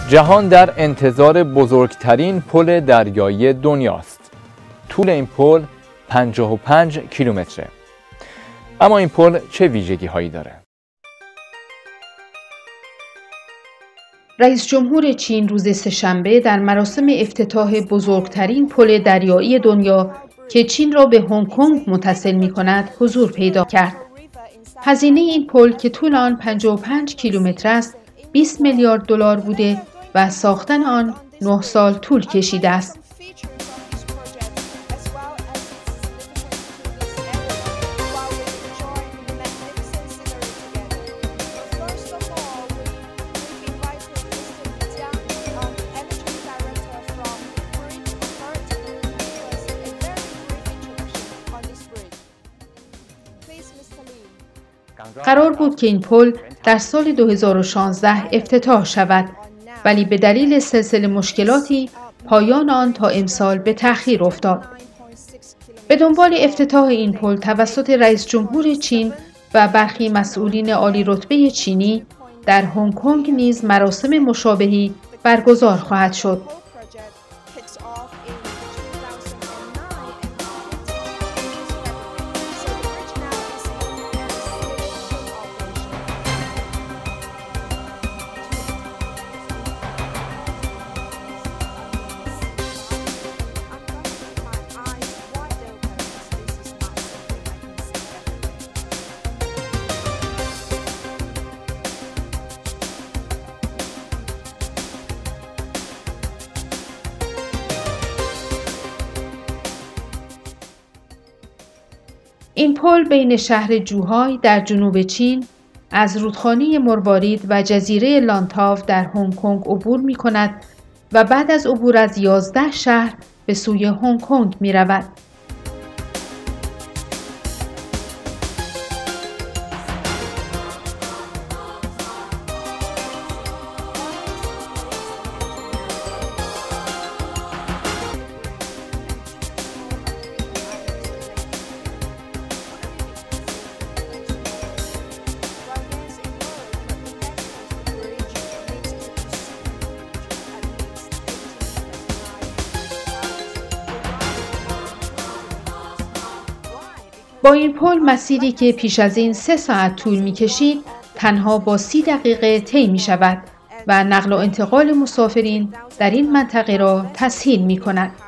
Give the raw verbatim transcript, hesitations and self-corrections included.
جهان در انتظار بزرگترین پل دریایی دنیاست. طول این پل پنجاه و پنج کیلومتره. اما این پل چه ویژگی هایی داره؟ رئیس جمهور چین روز سه‌شنبه در مراسم افتتاح بزرگترین پل دریایی دنیا که چین را به هنگ کنگ متصل می کند حضور پیدا کرد. هزینه این پل که طول آن پنجاه و پنج کیلومتر است، بیست میلیارد دلار بوده و ساختن آن نه سال طول کشیده است. قرار بود که این پل در سال دو هزار و شانزده افتتاح شود، ولی به دلیل سلسله مشکلاتی پایان آن تا امسال به تأخیر افتاد. به دنبال افتتاح این پل توسط رئیس جمهور چین و برخی مسئولین عالی رتبه چینی در هنگ کنگ نیز مراسم مشابهی برگزار خواهد شد. این پل بین شهر جوهای در جنوب چین از رودخانه مروارید و جزیره لانتاو در هنگ کنگ عبور می کند و بعد از عبور از یازده شهر به سوی هنگ کنگ می رود. با این پل مسیری که پیش از این سه ساعت طول می کشید تنها با سی دقیقه طی می شود و نقل و انتقال مسافرین در این منطقه را تسهیل می کند.